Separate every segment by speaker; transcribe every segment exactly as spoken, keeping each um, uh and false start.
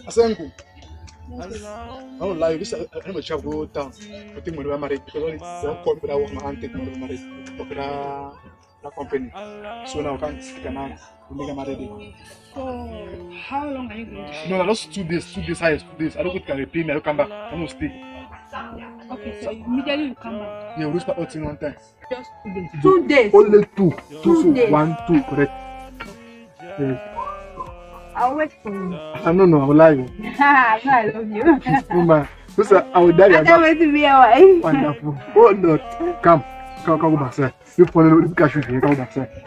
Speaker 1: Asenku. I don't lie. This I'm a chap go down. I think when we are married, because only don't come with our man take when we married. But that company. So now I can't stick an hand. We make a married.
Speaker 2: So how long are you going to?
Speaker 1: No, no, just two days. Two days, highest two days. I don't go to Caribbean. I don't come back. I won't stay.
Speaker 2: Okay, so immediately you come back.
Speaker 1: Yeah, we start out in one time.
Speaker 2: Just two days. Two days.
Speaker 1: Only two. Two,
Speaker 2: Two
Speaker 1: so
Speaker 2: days.
Speaker 1: one, two, correct. Yes.
Speaker 2: I'll wait for you.
Speaker 1: I don't know. I will lie.
Speaker 2: No, I love you.
Speaker 1: Woman, listen, I will die.
Speaker 2: I can't wait to be a wife.
Speaker 1: Wonderful. Oh no, come, come, come go back, sir. You follow the cash with you. Come back, sir.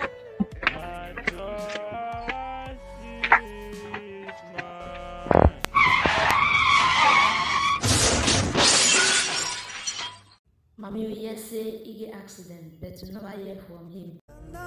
Speaker 3: Mommy, you say he get accident, but you never hear from him.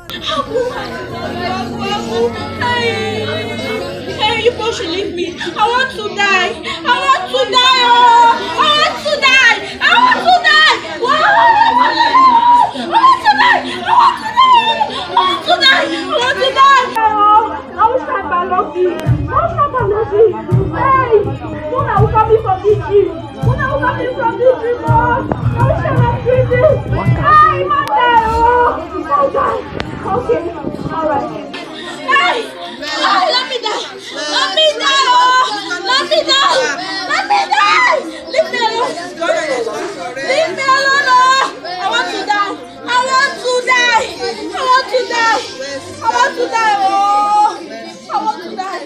Speaker 4: Hey, hey, you both should leave me. I want to die. I want to die. Oh, I want to die. I want to die. Whoa. I want to die. I want to die. I want to die. I want to die. Oh, I will stand by Lucky. I will stand by Lucky. Hey, soon I will come in from this gym. Soon I will come in from this gym. I will stand by prison. Hey, my dad. Oh, my God. Okay, all right. Hey, hey, let me die. Let me die. Oh, let me die. Let me die. Leave me alone. Leave me alone. Oh, I want to die. I want to die. I want to die. I want to die. Oh, I want to die.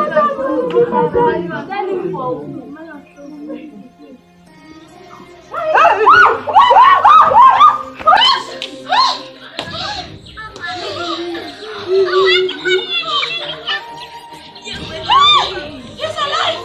Speaker 4: He's alive!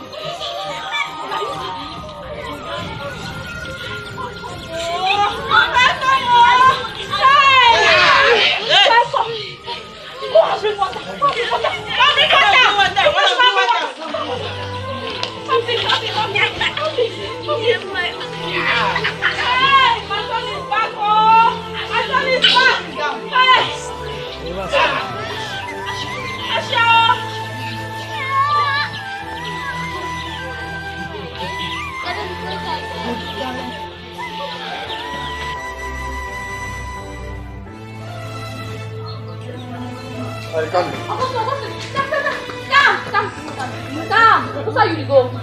Speaker 1: Hey, come.
Speaker 4: Come, come, come. What's how you go?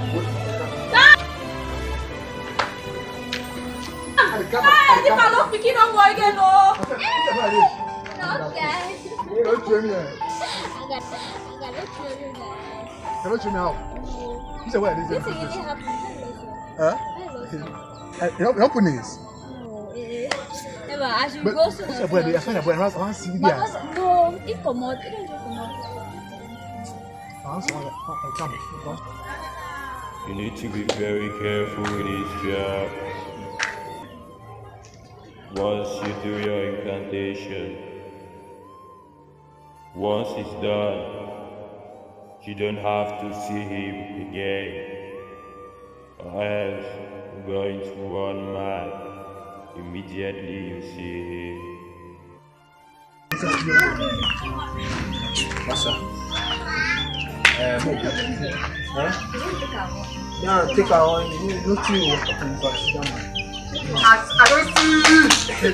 Speaker 4: Hey, if I don't pick it up, go again, no.
Speaker 5: Okay.
Speaker 1: You don't train me.
Speaker 5: I got I got to show you guys.
Speaker 1: You don't train me how? You say what is it?
Speaker 5: This really happened.
Speaker 1: Huh? Help, help me this.
Speaker 5: No, eh. Never. I should
Speaker 1: But
Speaker 5: go
Speaker 1: what's
Speaker 5: soon.
Speaker 1: your boy? I find a boy. I want to see the
Speaker 5: But
Speaker 1: ass.
Speaker 5: what's- no, it come out. It don't come out.
Speaker 1: I want to come. Come.
Speaker 6: You need to be very careful with this job. Once you do your incantation, once it's done, you don't have to see him again, or else you're going to run mad immediately you see him.
Speaker 1: What's up? Uh, huh? Yeah, take our own. You know, no tea will happen, but sit down. I, I don't see.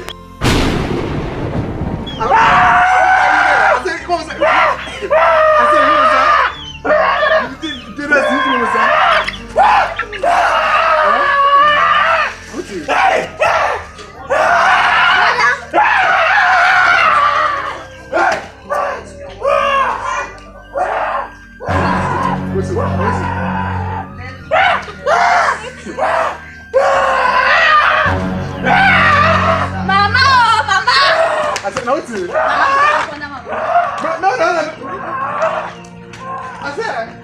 Speaker 1: I said, come on, I said, you know, sir. You did, you did that, you know, sir. What's it? What's it? What's it? I said, no, it's it. No, no, no, no. I said,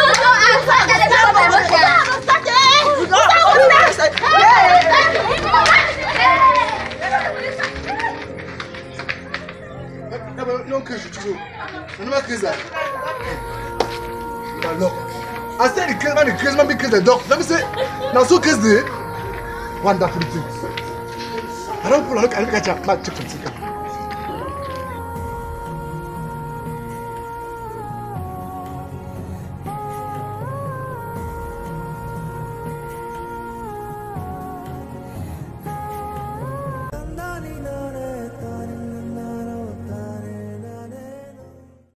Speaker 5: Hey!
Speaker 1: crazy, man be crazy the dog. Let me say, now so crazy. Wonderful things. I don't pull a look, I look at you, man, check something.